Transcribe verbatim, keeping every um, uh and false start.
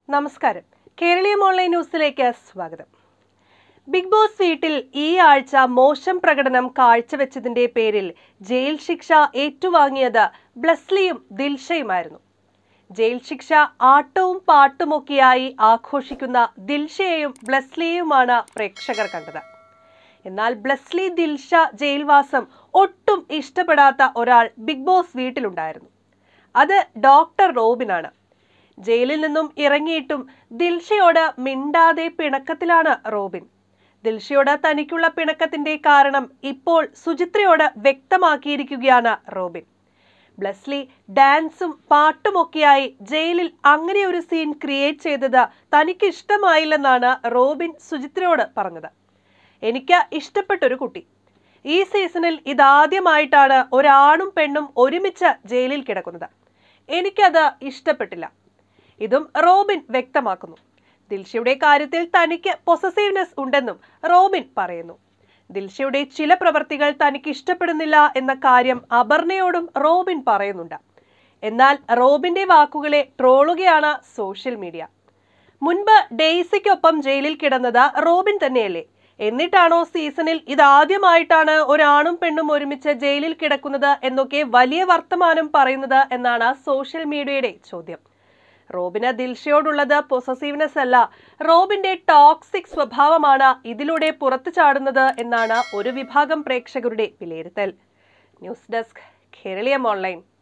നമസ്കാരം. കേരളീയം ഓൺലൈൻ ന്യൂസിലേക്ക് സ്വാഗതം. ബിഗ് ബോസ് വീട്ടിൽ ഈ ആഴ്ച മോശം പ്രകടനം കാഴ്ചവെച്ചതിന്റെ പേരിൽ ജയിൽ ശിക്ഷ ഏറ്റുവാങ്ങിയത് ബ്ലസ്ലിയും ദിൽഷയുമായിരുന്നു. ജയിൽ ശിക്ഷ ആട്ടവും പാട്ടുമൊക്കെയായി ആഘോഷിക്കുന്ന ദിൽഷയെയും ബ്ലസ്ലിയെയുമാണ് പ്രേക്ഷകർ കണ്ടത്. എന്നാൽ ബ്ലസ്ലി ദിൽഷ ജയിൽവാസം ഒട്ടും ഇഷ്ടപ്പെടാത്ത ഒരാൾ ബിഗ് ബോസ് വീട്ടിലുണ്ടായിരുന്നു. അത് ഡോക്ടർ റോബിനാണ്. ജയിലിൽ നിന്നും ഇറങ്ങിയിട്ടും ദിൽഷയോട് മിണ്ടാതെ പിണക്കത്തിലാണ് റോബിൻ. ദിൽഷയോട് തനിക്കുള്ള പിണക്കത്തിന്റെ കാരണം ഇപ്പോൾ സുചിത്രയോട് വ്യക്തമാക്കിയിരിക്കുകയാണ് റോബിൻ. ബ്ലസ്ലി ഡാൻസും പാട്ടുമൊക്കെയായി ജയിലിൽ അങ്ങനെ ഒരു സീൻ ക്രിയേറ്റ് ചെയ്തത് തനിക്ക് ഇഷ്ടമായില്ലെന്നാണ് റോബിൻ സുചിത്രയോട് പറഞ്ഞത്. എനിക്ക് ഇഷ്ടപ്പെട്ടൊരു കുട്ടി. ഈ സീസണിൽ ഇതാദ്യമായിട്ടാണ് ഒരാണും പെണ്ണും ഒരുമിച്ച് ജയിലിൽ കിടക്കുന്നത്. എനിക്കത് ഇഷ്ടപ്പെട്ടില്ല. ഇതും റോബിൻ വ്യക്തമാക്കുന്നു. ദിൽഷയുടെ കാര്യത്തിൽ തനിക്ക് പൊസസീവ്നെസ് ഉണ്ടെന്നും റോബിൻ പറയുന്നു. ദിൽഷയുടെ ചില പ്രവൃത്തികൾ തനിക്ക് ഇഷ്ടപ്പെടുന്നില്ല എന്ന കാര്യം അപർണയോടും റോബിൻ പറയുന്നുണ്ട്. എന്നാൽ റോബിന്റെ വാക്കുകളെ ട്രോളുകയാണ് സോഷ്യൽ മീഡിയ. മുൻപ് ഡെയ്സിക്കൊപ്പം ജയിലിൽ കിടന്നത് റോബിൻ തന്നെയല്ലേ? എന്നിട്ടാണോ സീസണിൽ ഇതാദ്യമായിട്ടാണ് ഒരാണും പെണ്ണും ഒരുമിച്ച് ജയിലിൽ കിടക്കുന്നത് എന്നൊക്കെ വലിയ വർത്തമാനം പറയുന്നത് എന്നാണ് സോഷ്യൽ മീഡിയയുടെ ചോദ്യം. റോബിന് ദിൽഷയോടുള്ളത് പൊസസീവ്നെസ് അല്ല, റോബിന്റെ ടോക്സിക് സ്വഭാവമാണ് ഇതിലൂടെ പുറത്തു ചാടുന്നത് എന്നാണ് ഒരു വിഭാഗം പ്രേക്ഷകരുടെ വിലയിരുത്തൽ. News desk, Keraleeyam online.